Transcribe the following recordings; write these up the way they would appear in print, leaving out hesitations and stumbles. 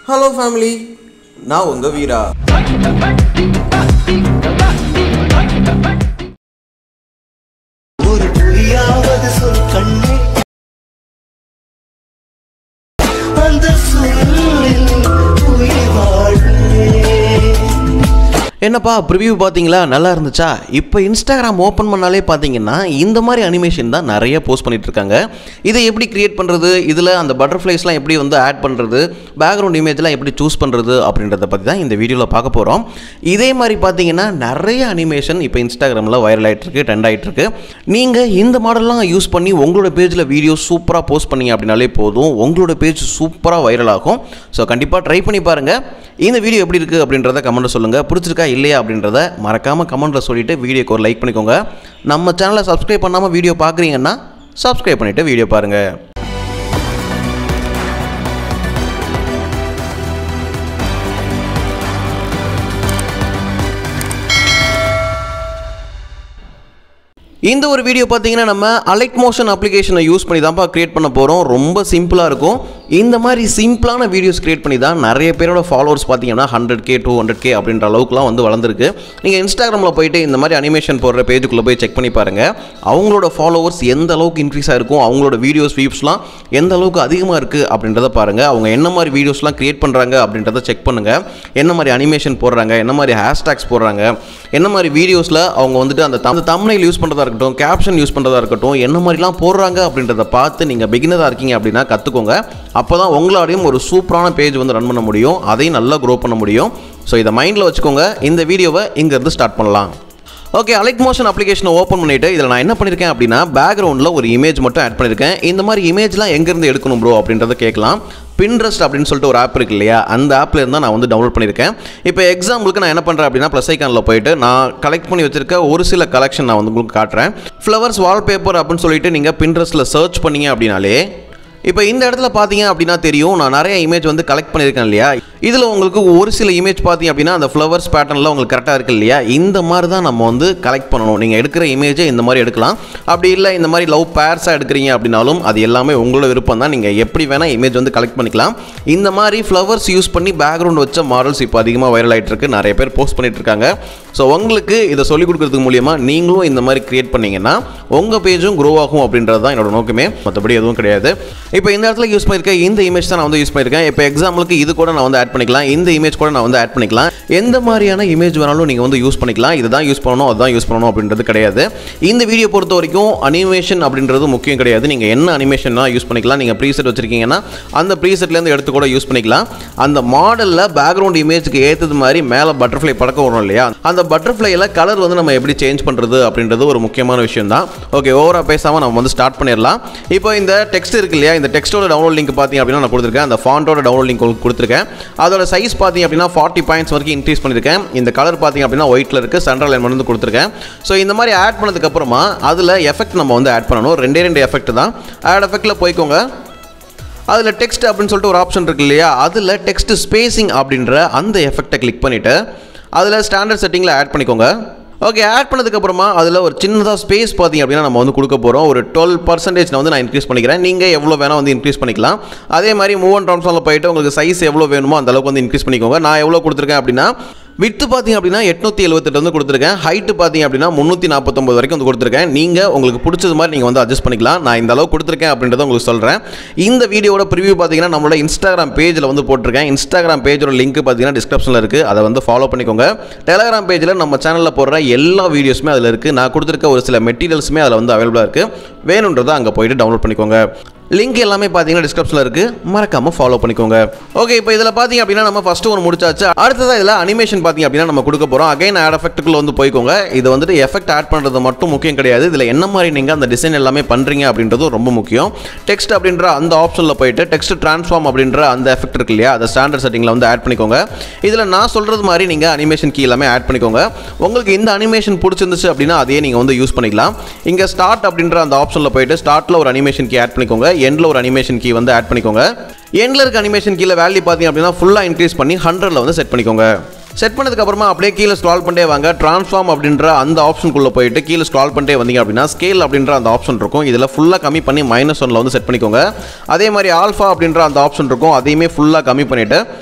Hello family, now unga Veera. என்னப்பா preview பார்த்தீங்களா, நல்லா இருந்துச்சா? இப்போ இன்ஸ்டாகிராம் ஓப்பன் பண்ணாலே பார்த்தீங்கன்னா இந்த மாதிரி அனிமேஷன் தான் நிறைய போஸ்ட் பண்ணிட்டு இருக்காங்க. இதை எப்படி கிரியேட் பண்ணுறது, இதில் அந்த பட்டர்ஃப்ளைஸ்லாம் எப்படி வந்து ஆட் பண்ணுறது, பேக்ரவுண்ட் இமேஜ்லாம் எப்படி சூஸ் பண்ணுறது அப்படின்றத பற்றி தான் இந்த வீடியோவில் பார்க்க போகிறோம். இதே மாதிரி பார்த்தீங்கன்னா நிறைய அனிமேஷன் இப்போ இன்ஸ்டாகிராமில் வைரல் ஆகிட்டுருக்கு, ட்ரெண்ட் ஆகிட்டுருக்கு. நீங்கள் இந்த மாடல்லாம் யூஸ் பண்ணி உங்களோட பேஜில் வீடியோ சூப்பராக போஸ்ட் பண்ணீங்க அப்படின்னாலே போதும், உங்களோட பேஜ் சூப்பராக வைரல் ஆகும். ஸோ கண்டிப்பாக ட்ரை பண்ணி பாருங்கள். இந்த வீடியோ எப்படி இருக்குது அப்படின்றத கமெண்ட்டில் சொல்லுங்கள். பிடிச்சிருக்கா இல்லையா அப்படின்றத மறக்காமல் கமெண்ட்டில் சொல்லிவிட்டு வீடியோக்கு ஒரு லைக் பண்ணிக்கோங்க. நம்ம சேனலை சப்ஸ்கிரைப் பண்ணாமல் வீடியோ பார்க்குறீங்கன்னா சப்ஸ்கிரைப் பண்ணிவிட்டு வீடியோ பாருங்கள். இந்த ஒரு வீடியோ பார்த்தீங்கன்னா நம்ம அலைட் மோஷன் அப்ளிகேஷனை யூஸ் பண்ணி தான்ப்பா கிரியேட் பண்ண போகிறோம். ரொம்ப சிம்பிளாக இருக்கும். இந்த மாதிரி சிம்பிளான வீடியோஸ் கிரியேட் பண்ணி தான் நிறைய பேரோட ஃபாலோவர்ஸ் பார்த்தீங்கன்னா 100K 200K அப்படின்ற அளவுக்குலாம் வந்து வளர்ந்துருக்கு. நீங்கள் இன்ஸ்டாகிராமில் போயிட்டு இந்த மாதிரி அனிமேஷன் போடுற பேஜுக்குள்ளே போய் செக் பண்ணி பாருங்கள். அவங்களோட ஃபாலோவர்ஸ் எந்த அளவுக்கு இன்க்ரீஸ் ஆகிருக்கும், அவங்களோட வீடியோஸ் வியூஸ்லாம் எந்த அளவுக்கு அதிகமாக இருக்குது அப்படின்றத பாருங்கள். அவங்க என்ன மாதிரி வீடியோஸ்லாம் கிரியேட் பண்ணுறாங்க அப்படின்றத செக் பண்ணுங்கள். என்ன மாதிரி அனிமேஷன் போடுறாங்க, என்ன மாதிரி ஹேஷ்டேக்ஸ் போடுறாங்க, என்ன மாதிரி வீடியோஸில் அவங்க வந்துட்டு அந்த தம்ப்நெயில் யூஸ் பண்ணுறதா இருக்கட்டும், கேப்ஷன் யூஸ் பண்ணுறதா இருக்கட்டும், என்ன மாதிரிலாம் போடுறாங்க அப்படின்றத பார்த்து நீங்கள் பிகினராக இருக்கீங்க அப்படின்னா கற்றுக்கோங்க. அப்போ தான் உங்களாலையும் ஒரு சூப்பரான பேஜ் வந்து ரன் பண்ண முடியும், அதையும் நல்லா க்ரோ பண்ண முடியும். ஸோ இதை மைண்டில் வச்சுக்கோங்க. இந்த வீடியோவை இங்கேருந்து ஸ்டார்ட் பண்ணலாம். ஓகே, அலைட் மோஷன் அப்ளிகேஷனை ஓப்பன் பண்ணிவிட்டு இதில் நான் என்ன பண்ணியிருக்கேன் அப்படின்னா பேக்ரவுண்டில் ஒரு இமேஜ் மட்டும் ஆட் பண்ணியிருக்கேன். இந்த மாதிரி இமேஜ்லாம் எங்கேருந்து எடுக்கணும் ப்ரோ அப்படின்றத கேட்கலாம். பின்ட்ரெஸ்ட் அப்படின்னு சொல்லிட்டு ஒரு ஆப் இருக்கு இல்லையா, அந்த ஆப்பில் இருந்தால் நான் வந்து டவுன்லோட் பண்ணியிருக்கேன். இப்போ எக்ஸாம்பிளுக்கு நான் என்ன பண்ணுறேன் அப்படின்னா ப்ளஸ் ஐக்கானில் போயிட்டு நான் கலெக்ட் பண்ணி வச்சிருக்க ஒரு சில கலெக்ஷன் நான் வந்து உங்களுக்கு காட்டுறேன். ஃப்ளவர்ஸ் வால்பேப்பர் அப்படின்னு சொல்லிட்டு நீங்கள் பின்ட்ரெஸ்ட்டில் சர்ச் பண்ணீங்க அப்படின்னாலே இப்போ இந்த இடத்துல பார்த்தீங்க அப்படின்னா தெரியும், நான் நிறைய இமேஜ் வந்து கலெக்ட் பண்ணியிருக்கேன் இல்லையா. இதில் உங்களுக்கு ஒரு சில இமேஜ் பார்த்தீங்க அப்படின்னா அந்த ஃப்ளவர்ஸ் பேட்டர்னில் உங்களுக்கு கரெக்டாக இருக்குது இல்லையா. இந்த மாதிரி தான் நம்ம வந்து கலெக்ட் பண்ணணும். நீங்கள் எடுக்கிற இமேஜை இந்த மாதிரி எடுக்கலாம். அப்படி இல்லை இந்த மாதிரி லவ் பேர்ஸாக எடுக்கிறீங்க அப்படின்னாலும் அது எல்லாமே உங்களோட விருப்பம் தான். நீங்கள் எப்படி வேணால் இமேஜ் வந்து கலெக்ட் பண்ணிக்கலாம். இந்த மாதிரி ஃப்ளவர்ஸ் யூஸ் பண்ணி பேக்ரவுண்ட் வச்ச மாடல்ஸ் இப்போ அதிகமாக வைரல் ஆகிட்டு இருக்கு, நிறைய பேர் போஸ்ட் பண்ணிட்டு இருக்காங்க. ஸோ உங்களுக்கு இதை சொல்லிக் கொடுக்கறதுக்கு மூலியமாக நீங்களும் இந்த மாதிரி கிரியேட் பண்ணிங்கன்னா உங்கள் பேஜும் க்ரோ ஆகும் அப்படின்றது தான் என்னோட நோக்கமே, மற்றபடி எதுவும் கிடையாது. இப்போ இந்த இடத்துல யூஸ் பண்ணியிருக்கேன் இந்த இமேஜ் தான் நான் வந்து யூஸ் பண்ணியிருக்கேன். இப்போ எக்ஸாம்பிளுக்கு இது கூட நான் வந்து ஆட் பண்ணிக்கலாம், இந்த இமேஜ் கூட நான் வந்து ஆட் பண்ணிக்கலாம். எந்த மாதிரியான இமேஜ் வேணாலும் நீங்கள் வந்து யூஸ் பண்ணிக்கலாம். இதுதான் யூஸ் பண்ணணும் அதுதான் யூஸ் பண்ணணும் அப்படின்றது கிடையாது. இந்த வீடியோ பொறுத்த வரைக்கும் அனிமேஷன் அப்படின்றது முக்கியம் கிடையாது. நீங்கள் என்ன அனிமேஷன்னா யூஸ் பண்ணிக்கலாம். நீங்கள் ப்ரீசெட் வச்சிருக்கீங்கன்னா அந்த ப்ரீசெட்லேருந்து எடுத்து கூட யூஸ் பண்ணிக்கலாம். அந்த மாடலில் பேக்ரவுண்ட் இமேஜுக்கு ஏற்றது மாதிரி மேலே பட்டர்ஃப்ளை பறக்க வரும் இல்லையா, அந்த பட்டர்ஃப்ளையில் கலர் வந்து நம்ம எப்படி சேஞ்ச் பண்ணுறது அப்படின்றது ஒரு முக்கியமான விஷயம் தான். ஓகே, ஓவராக பேசாமல் நம்ம வந்து ஸ்டார்ட் பண்ணிடலாம். இப்போ இந்த டெக்ஸ்ட் இருக்கு இல்லையா, இந்த டெக்ஸ்ட்டோட டவுன்லோட் லிங்க் பார்த்தீங்க அப்படின்னா நான் கொடுத்துருக்கேன். அந்த ஃபாண்டோட டவுன்லோட் லிங்க் கொடுத்துருக்கேன். அதோட சைஸ் பார்த்தீங்க அப்படின்னா 40 பாயிண்ட்ஸ் வரைக்கும் இன்க்ரீஸ் பண்ணியிருக்கேன். இந்த கலர் பார்த்தீங்க அப்படின்னா ஒயிட்டில் இருக்குது, சென்ட்ரல் லைன் வந்து கொடுத்துருக்கேன். ஸோ இந்த மாதிரி ஆட் பண்ணதுக்கப்புறமா அதில் எஃபெக்ட் நம்ம வந்து ஆட் பண்ணணும். ரெண்டு எஃபெக்ட் தான். ஆட் எஃபெக்டில் போய்க்கோங்க. அதில் டெக்ஸ்ட் அப்படின்னு சொல்லிட்டு ஒரு ஆப்ஷன் இருக்கு இல்லையா, அதில் டெக்ஸ்ட் ஸ்பேசிங் அப்படின்ற அந்த எஃபெக்டை கிளிக் பண்ணிவிட்டு அதில் ஸ்டாண்டர்ட் செட்டிங்கில் ஆட் பண்ணிக்கோங்க. ஓகே, ஆட் பண்ணதுக்கப்புறமா அதில் ஒரு சின்னதாக ஸ்பேஸ் பார்த்தீங்க அப்படின்னா நம்ம வந்து கொடுக்க போகிறோம். ஒரு 12% வந்து நான் இன்க்ரீஸ் பண்ணிக்கிறேன். நீங்கள் எவ்வளோ வேணால் வந்து இன்க்ரீஸ் பண்ணிக்கலாம். அதே மாதிரி மூவ் அண்ட் ட்ரான்ஸ்ஃபார்மில் போயிட்டு உங்களுக்கு சைஸ் எவ்வளோ வேணுமோ அந்த அளவுக்கு வந்து இன்க்ரீஸ் பண்ணிக்கோங்க. நான் எவ்வளோ கொடுத்துருக்கேன் அப்படின்னா வித்து பார்த்தீங்க அப்படின்னா 878 வந்து கொடுத்துருக்கேன். ஹைட்டு பார்த்தீங்க அப்படின்னா 349 வரைக்கும் வந்து கொடுத்துருக்கேன். நீங்கள் உங்களுக்கு பிடிச்சது மாதிரி நீங்கள் வந்து அட்ஜஸ்ட் பண்ணிக்கலாம். நான் இந்த அளவு கொடுத்துருக்கேன் அப்படின்றத உங்களுக்கு சொல்கிறேன். இந்த வீடியோட ப்ரிவ்யூ பார்த்தீங்கன்னா நம்மளோட இன்ஸ்டாகிராம் பேஜில் வந்து போட்டிருக்கேன். இன்ஸ்டாகிராம் பேஜோட லிங்க் பார்த்தீங்கன்னா டிஸ்கிரிப்ஷனில் இருக்குது, அதை வந்து ஃபாலோ பண்ணிக்கோங்க. டெலகிராம் பேஜில் நம்ம சேனலில் போடுற எல்லா வீடியோஸுமே அதில் இருக்குது. நான் கொடுத்துருக்க ஒரு சில மெட்டீரியல்ஸுமே அதில் வந்து அவைலபிளாக இருக்குது. வேணுன்றதை அங்கே போயிட்டு டவுன்லோட் பண்ணிக்கோங்க. லிங்க் எல்லாமே பார்த்தீங்கன்னா டிஸ்கிரிப்ஷனில் இருக்குது, மறக்காமல் ஃபாலோ பண்ணிக்கோங்க. ஓகே, இப்போ இதில் பார்த்தீங்க அப்படின்னா நம்ம ஃபஸ்ட்டு ஒன்று முடிச்சாச்சு. அடுத்ததாக இதில் அனிமேஷன் பார்த்தீங்க அப்படின்னா நம்ம கொடுக்க போகிறோம். அகைன் ஆட் எஃபெக்ட்டுக்குள்ள வந்து போய்க்கோங்க. இது வந்துட்டு எஃபெக்ட் ஆட் பண்ணுறது மட்டும் முக்கியம் கிடையாது. இதில் என்ன மாதிரி நீங்கள் அந்த டிசைன் எல்லாமே பண்ணுறீங்க அப்படின்றதும் ரொம்ப முக்கியம். டெக்ஸ்ட் அப்படின்ற அந்த ஆப்ஷனில் போயிட்டு டெக்ஸ்ட் ட்ரான்ஸ்ஃபார்ம் அப்படின்ற அந்த எஃபெக்ட் இருக்கு இல்லையா, அதை ஸ்டாண்டர்ட் செட்டிங்கில் வந்து ஆட் பண்ணிக்கோங்க. இதில் நான் சொல்கிறது மாதிரி நீங்கள் அனிமேஷன் கீ எல்லாமே ஆட் பண்ணிக்கோங்க. உங்களுக்கு இந்த அனிமேஷன் பிடிச்சிருந்துச்சு அப்படின்னா அதையே நீங்கள் வந்து யூஸ் பண்ணிக்கலாம். இங்கே ஸ்டார்ட் அப்படின்ற அந்த ஆப்ஷனில் போயிட்டு ஸ்டார்ட்டில் ஒரு அனிமேஷன் கீ ஆட் பண்ணிக்கோங்க. எண்டில் ஒரு அனிமேஷன் கீ வந்து ஆட் பண்ணிக்கோங்க. எண்டில் இருக்க அனிமேஷன் கீழே வேல்யூ பார்த்தீங்க அப்படின்னா ஃபுல்லாக இன்க்ரீஸ் பண்ணி 100ல் வந்து செட் பண்ணிக்கோங்க. செட் பண்ணதுக்கப்புறமா அப்படியே கீழே ஸ்க்ரால் பண்ணிட்டே வாங்க. ட்ரான்ஸ்ஃபார்ம் அப்படின்ற அந்த ஆப்ஷனுக்குள்ளே போயிட்டு கீழே ஸ்க்ரால் பண்ணிட்டே வந்தீங்க அப்படின்னா ஸ்கேல் அப்படின்ற அந்த ஆப்ஷன் இருக்கும். இதில் ஃபுல்லாக கம்மி பண்ணி -1ல் வந்து செட் பண்ணிக்கோங்க. அதே மாதிரி ஆல்ஃபா அப்படின்ற அந்த ஆப்ஷன் இருக்கும், அதையுமே ஃபுல்லாக கம்மி பண்ணிவிட்டு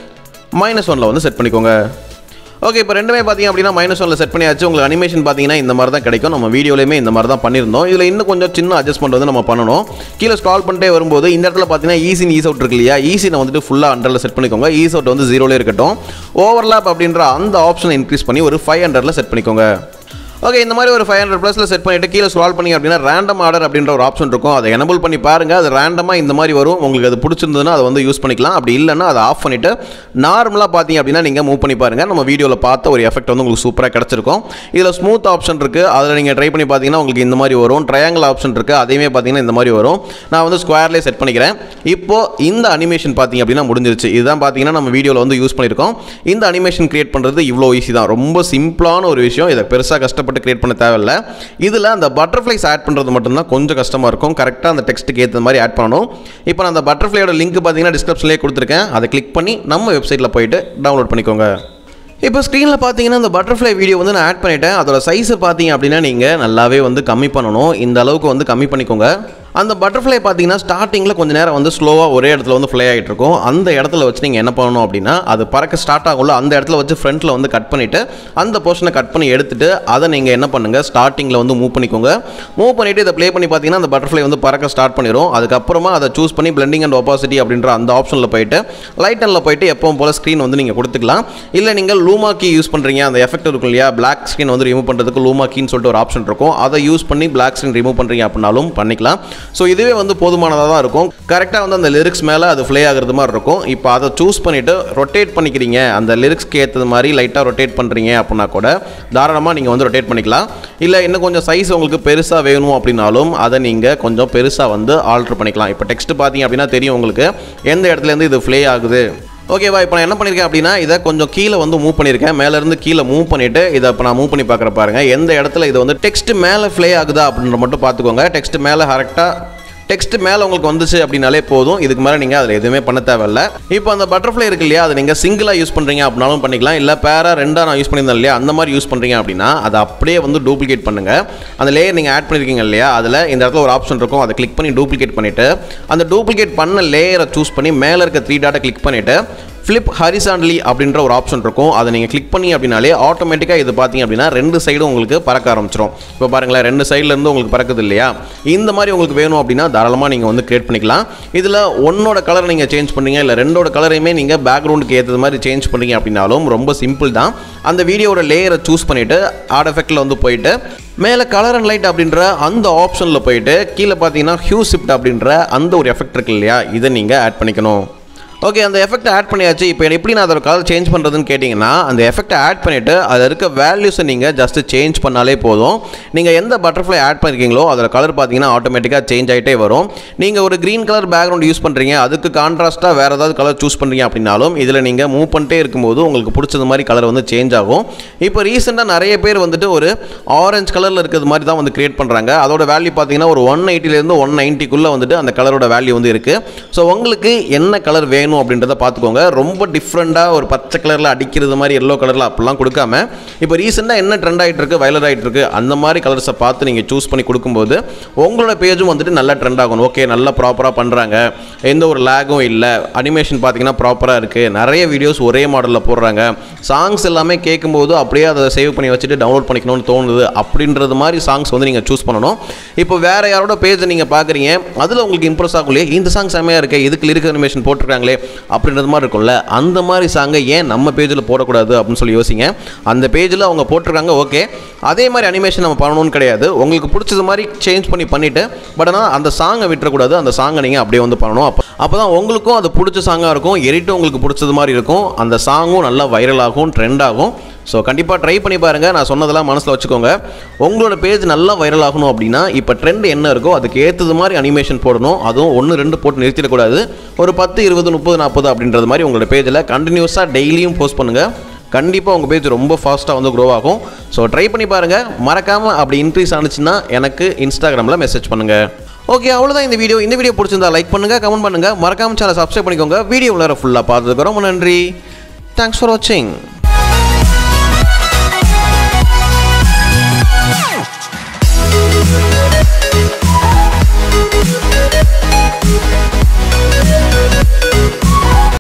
-1ல வந்து செட் பண்ணிக்கோங்க. ஓகே, இப்போ ரெண்டுமே பார்த்தீங்க அப்படின்னா -1ல செட் பண்ணியாச்சு. உங்களுக்கு அனிமேஷன் பார்த்தீங்கன்னா இந்த மாதிரி தான் கிடைக்கும். நம்ம வீடியோலையுமே இந்த மாதிரி தான் பண்ணியிருந்தோம். இதில் இன்னும் கொஞ்சம் சின்ன அட்ஜஸ்ட்மெண்ட் வந்து நம்ம பண்ணணும். கீழே ஸ்க்ரால் பண்ணிட்டே வரும்போது இந்த இடத்துல பார்த்தீங்கன்னா ஈஸி இன் ஈஸ் அவுட் இருக்கு இல்லையா, ஈஸினை வந்துட்டு ஃபுல்லாக 100ல செட் பண்ணிக்கோங்க. ஈஸ் அவுட் வந்து 0ல இருக்கட்டும். ஓவர்லாப் அப்படின்ற அந்த ஆப்ஷனை இன்க்ரீஸ் பண்ணி ஒரு 500ல செட் பண்ணிக்கோங்க. ஓகே, இந்த மாதிரி ஒரு 500+ செட் பண்ணிவிட்டு கீழே ஸ்க்ரால் பண்ணி அப்படின்னா ரேண்டம் ஆர்டர் அப்படின்ற ஒரு ஆப்ஷன் இருக்கும். அதை எனபிள் பண்ணி பாருங்கள். அது ரேண்டமாக இந்த மாதிரி வரும். உங்களுக்கு அது பிடிச்சிருந்ததுன்னா அதை வந்து யூஸ் பண்ணிக்கலாம். அப்படி இல்லைன்னா அதை ஆஃப் பண்ணிவிட்டு நார்மலாக பார்த்தீங்க அப்படின்னா நீங்கள் மூவ் பண்ணி பாருங்கள். நம்ம வீடியோவில் பார்த்த ஒரு எஃபெக்ட் வந்து உங்களுக்கு சூப்பராக கிடச்சிருக்கும். இதில் ஸ்மூத் ஆப்ஷன் இருக்குது. அதில் நீங்கள் ட்ரை பண்ணி பார்த்தீங்கன்னா உங்களுக்கு இந்த மாதிரி வரும். ட்ரையாங்கிள் ஆப்ஷன் இருக்குது. அதையுமே பார்த்தீங்கன்னா இந்த மாதிரி வரும். நான் வந்து ஸ்கொயர்லேயே செட் பண்ணிக்கிறேன். இப்போது இந்த அனிமேஷன் பார்த்தீங்க அப்படின்னா முடிஞ்சிருச்சு. இதுதான் பார்த்தீங்கன்னா நம்ம வீடியோவில் வந்து யூஸ் பண்ணியிருக்கோம். இந்த அனிமேஷன் கிரியேட் பண்ணுறது இவ்வளோ ஈஸி தான். ரொம்ப சிம்பிளான ஒரு விஷயம். இதை பெருசாக கஷ்டப்பட்டு கிரியேட் பண்ண தேவையில்லை. இதில் அந்த பட்டர்ஃப்ளைஸ் ஆட் பண்ணுறது மட்டும்தான் கொஞ்சம் கஷ்டமாக இருக்கும். கரெக்டாக அந்த டெக்ஸ்ட்டுக்கு ஏற்ற மாதிரி ஆட் பண்ணணும். இப்போ நான் அந்த பட்டர்ஃப்ளையோட லிங்க் பார்த்தீங்கன்னா டிஸ்கிரிப்ஷன்லேயே கொடுத்துருக்கேன். அதை கிளிக் பண்ணி நம்ம வெப்சைட்டில் போயிட்டு டவுன்லோட் பண்ணிக்கோங்க. இப்போ ஸ்க்ரீனில் பார்த்தீங்கன்னா இந்த பட்டர்ஃப்ளை வீடியோ வந்து நான் ஆட் பண்ணிட்டேன். அதோட சைஸை பார்த்தீங்க அப்படின்னா நீங்கள் நல்லாவே வந்து கம்மி பண்ணணும். இந்த அளவுக்கு வந்து கம்மி பண்ணிக்கோங்க. அந்த பட்டர்ஃப்ளை பார்த்தீங்கன்னா ஸ்டார்டிங்கில் கொஞ்சம் நேரம் வந்து ஸ்லோவாக ஒரே இடத்துல வந்து ஃப்ளை ஆகிட்டு இருக்கும். அந்த இடத்துல வச்சு நீங்கள் என்ன பண்ணணும் அப்படின்னா அது பறக்க ஸ்டார்ட் ஆகும்ல, அந்த இடத்துல வச்சு ஃப்ரண்ட்டில் வந்து கட் பண்ணிவிட்டு அந்த போர்ஷனை கட் பண்ணி எடுத்துகிட்டு அதை நீங்கள் என்ன பண்ணுங்கள் ஸ்டார்டிங்கில் வந்து மூவ் பண்ணிக்கோங்க. மூவ் பண்ணிவிட்டு இதை ப்ளே பண்ணி பார்த்தீங்கன்னா அந்த பட்டர்ஃப்ளை வந்து பறக்க ஸ்டார்ட் பண்ணிடும். அதுக்கப்புறமா அதை சூஸ் பண்ணி பிளெண்டிங் அண்ட் ஒபாசிட்டி அப்படின்ற அந்த ஆப்ஷனில் போயிட்டு லைட்டனில் போயிட்டு எப்பவும் போல் ஸ்க்ரீன் வந்து நீங்கள் கொடுத்துக்கலாம். இல்லை நீங்கள் லூமா கீ யூஸ் பண்ணுறீங்க, அந்த எஃபெக்ட் இருக்கும் இல்லையா, பிளாக் ஸ்க்ரீன் வந்து ரிமூவ் பண்ணுறதுக்கு லூமா கீன்னு சொல்லிட்டு ஒரு ஆப்ஷன் இருக்கும். அதை யூஸ் பண்ணி பிளாக் ஸ்க்ரீன் ரிமூவ் பண்ணுறீங்க அப்படின்னாலும் பண்ணிக்கலாம். ஸோ இதுவே வந்து போதுமானதாக தான் இருக்கும். கரெக்டாக வந்து அந்த லிரிக்ஸ் மேலே அது ஃப்ளே ஆகிறது மாதிரி இருக்கும். இப்போ அதை சூஸ் பண்ணிவிட்டு ரொட்டேட் பண்ணிக்கிறீங்க, அந்த லிரிக்ஸ்க்கு ஏற்றது மாதிரி லைட்டாக ரொட்டேட் பண்ணுறீங்க அப்படின்னா கூட தாராளமாக நீங்கள் வந்து ரொட்டேட் பண்ணிக்கலாம். இல்லை இன்னும் கொஞ்சம் சைஸ் உங்களுக்கு பெருசாக வேணும் அப்படின்னாலும் அதை நீங்கள் கொஞ்சம் பெருசாக வந்து ஆல்ட்ரு பண்ணிக்கலாம். இப்போ டெக்ஸ்ட் பார்த்தீங்க அப்படின்னா தெரியும் உங்களுக்கு எந்த இடத்துலேருந்து இது ஃப்ளே ஆகுது. ஓகேவா, இப்போ நான் என்ன பண்ணியிருக்கேன் அப்படின்னா இதை கொஞ்சம் கீழே வந்து மூவ் பண்ணியிருக்கேன். மேலேருந்து கீழே மூவ் பண்ணிவிட்டு இதை இப்போ நான் மூவ் பண்ணி பார்க்குற பாருங்கள் எந்த இடத்துல இது வந்து டெக்ஸ்ட் மேலே ஃப்ளே ஆகுதா அப்படின்ற மட்டும் பார்த்துக்கோங்க. டெக்ஸ்ட் மேலே கரெக்டாக டெக்ஸ்ட் மேலே உங்களுக்கு வந்துச்சு அப்படின்னாலே போதும். இதுக்கு மேலே நீங்கள் அதில் எதுவுமே பண்ண தேவையில்லை. இப்போ அந்த பட்டர்ஃப்ளை இருக்கு இல்லையா, அதை நீங்கள் சிங்கிளாக யூஸ் பண்ணுறீங்க அப்படின்னாலும் பண்ணிக்கலாம். இல்லை பேரா ரெண்டாக நான் யூஸ் பண்ணியிருந்தேன் இல்லையா, அந்த மாதிரி யூஸ் பண்ணுறீங்க அப்படின்னா அதை அப்படியே வந்து டூப்ளிகேட் பண்ணுங்கள். அந்த லேயர் நீங்கள் ஆட் பண்ணியிருக்கீங்க இல்லையா, அதில் இந்த இடத்துல ஒரு ஆப்ஷன் இருக்கும். அதை கிளிக் பண்ணி டூப்ளிகேட் பண்ணிவிட்டு அந்த டூப்ளிகேட் பண்ண லேயரை சூஸ் பண்ணி மேலே இருக்க 3 டாட்டை கிளிக் பண்ணிவிட்டு ஃப்ளிப் ஹரிசாண்டலி அப்படின்ற ஒரு ஆப்ஷன் இருக்கும். அதை நீங்கள் கிளிக் பண்ணி அப்படின்னாலே ஆட்டோமேட்டிக்காக இது பார்த்தீங்க அப்படின்னா 2 சைடும் உங்களுக்கு பறக்க ஆரம்பிச்சிடும். இப்போ பாருங்களேன் 2 சைட்லேருந்து உங்களுக்கு பறக்குது இல்லையா. இந்த மாதிரி உங்களுக்கு வேணும் அப்படின்னா தாராளமாக நீங்கள் வந்து கிரியேட் பண்ணிக்கலாம். இதில் ஒன்னோட கலரை நீங்கள் சேஞ்ச் பண்ணுறீங்க, இல்லை 2ஓட கலரையுமே நீங்கள் பேக்ரவுண்டுக்கு ஏற்றது மாதிரி சேஞ்ச் பண்ணுறீங்க அப்படின்னாலும் ரொம்ப சிம்பிள் தான். அந்த வீடியோட லேயரை சூஸ் பண்ணிவிட்டு ஆட் எஃபெக்டில் வந்து போயிட்டு மேலே கலர் அண்ட் லைட் அப்படின்ற அந்த ஆப்ஷனில் போயிட்டு கீழே பார்த்தீங்கன்னா ஹியூ ஷிஃப்ட் அப்படின்ற அந்த ஒரு எஃபெக்ட் இருக்கு இல்லையா, இதை நீங்கள் ஆட் பண்ணிக்கணும். ஓகே, அந்த எஃபெக்ட் ஆட் பண்ணியாச்சு. இப்போ எப்படி நான் அதோட கலர் சேஞ்ச் பண்ணுறதுன்னு கேட்டிங்கன்னா அந்த எஃபெக்ட்டை ஆட் பண்ணிவிட்டு அதில் இருக்க வேல்யூஸை நீங்கள் ஜஸ்ட்டு சேஞ்ச் பண்ணாலே போதும். நீங்கள் எந்த பட்டர்ஃப்ளை ஆட் பண்ணியிருக்கீங்களோ அதோட கலர் பார்த்தீங்கன்னா ஆட்டோமேட்டிக்காக சேஞ்ச் ஆகிட்டே வரும். நீங்கள் ஒரு க்ரீன் கலர் பேக்ரவுண்ட் யூஸ் பண்ணுறீங்க, அதுக்கு கான்ட்ராஸ்ட்டாக வேறு ஏதாவது கலர் சூஸ் பண்ணுறீங்க அப்படின்னாலும் இதில் நீங்கள் மூவ் பண்ணிட்டே இருக்கும்போது உங்களுக்கு பிடிச்சது மாதிரி கலர் வந்து சேஞ்ச் ஆகும். இப்போ ரீசெண்டாக நிறைய பேர் வந்துட்டு ஒரு ஆரஞ்சு கலரில் இருக்கிறது மாதிரி தான் வந்து கிரியேட் பண்ணுறாங்க. அதோட வேல்யூ பார்த்தீங்கன்னா ஒரு 180லேருந்து 190க்குள்ளே வந்துட்டு அந்த கலரோட வேல்யூ வந்து இருக்குது. ஸோ உங்களுக்கு என்ன கலர் வேணும் அப்படின்றத பார்த்துக்கோங்க. ரொம்ப டிஃப்ரெண்டாக ஒரு பச்சை கலரில் அடிக்கிறது மாதிரி எல்லோ கலரில் அப்படிலாம் கொடுக்காம இப்போ ரீசெண்டாக என்ன ட்ரெண்ட் ஆகிட்டு இருக்கு, வைரல் ஆகிட்டு இருக்கு, அந்த மாதிரி கலர்ஸை பார்த்து நீங்கள் சூஸ் பண்ணி கொடுக்கும்போது உங்களோட பேஜும் வந்துட்டு நல்லா ட்ரெண்ட் ஆகணும். ஓகே, நல்லா ப்ராப்பராக பண்ணுறாங்க, எந்த ஒரு லேகும் இல்லை, அனிமேஷன் பார்த்தீங்கன்னா ப்ராப்பராக இருக்குது, நிறைய வீடியோஸ் ஒரே மாடலில் போடுறாங்க, சாங்ஸ் எல்லாமே கேட்கும்போது அப்படியே அதை சேவ் பண்ணி வச்சுட்டு டவுன்லோட் பண்ணிக்கணும்னு தோணுது அப்படின்றது மாதிரி சாங்ஸ் வந்து நீங்கள் சூஸ் பண்ணணும். இப்போ வேறு யாரோட பேஜை நீங்கள் பார்க்குறீங்க, அதில் உங்களுக்கு இம்ப்ரெஸ் ஆகலையே, இந்த சாங் செம்மையாக இருக்குது, இதுக்கு லிரிக் அனிமேஷன் போட்டிருக்காங்களே அப்படின்றது மாதிரி இருக்கும்ல, அந்த மாதிரி சாங்கை ஏன் நம்ம பேஜில் போடக்கூடாது அப்படின்னு சொல்லி யோசிங்க. அந்த பேஜில் அவங்க போட்டிருக்காங்க, ஓகே, அதே மாதிரி அனிமேஷன் நம்ம பண்ணணும்னு கிடையாது, உங்களுக்கு பிடிச்சது மாதிரி சேஞ்ச் பண்ணிவிட்டு பட் ஆனால் அந்த சாங்கை விட்டுறக்கூடாது, அந்த சாங்கை நீங்கள் அப்படியே வந்து பண்ணணும். அப்போ தான் உங்களுக்கும் அது பிடிச்ச சாங்காக இருக்கும், எடிட்டும் உங்களுக்கு பிடிச்சது மாதிரி இருக்கும், அந்த சாங்கும் நல்லா வைரல் ஆகும், ட்ரெண்ட் ஆகும். ஸோ கண்டிப்பாக ட்ரை பண்ணி பாருங்கள். நான் சொன்னதெல்லாம் மனசில் வச்சுக்கோங்க. உங்களோட பேஜ் நல்லா வைரல் ஆகணும் அப்படின்னா இப்போ ட்ரெண்ட் என்ன இருக்கோ அதுக்கு ஏற்றது மாதிரி அனிமேஷன் போடணும். அதுவும் 1-2 போட்டு நிறுத்திடக்கூடாது. ஒரு 10, 20, 30, 40 அப்படின்றது மாதிரி உங்களோட பேஜில் கண்டினியூஸாக டெய்லியும் போஸ்ட் பண்ணுங்கள். கண்டிப்பாக உங்கள் பேஜ் ரொம்ப ஃபாஸ்ட்டாக வந்து க்ரோ ஆகும். ஸோ ட்ரை பண்ணி பாருங்கள். மறக்காமல் அப்படி இன்க்ரீஸ் ஆனிச்சுன்னா எனக்கு இன்ஸ்டாகிராமில் மெசேஜ் பண்ணுங்கள். ஓகே, அவ்வளோதான் இந்த வீடியோ பிடிச்சிருந்தா லைக் பண்ணுங்கள், கமெண்ட் பண்ணுங்கள், மறக்காமல் சேனலை சப்ஸ்கிரைப் பண்ணிக்கோங்க. வீடியோ ஃபுல்லாக பார்த்ததுக்கு ரொம்ப நன்றி. தேங்க்ஸ் ஃபார் வாட்சிங்.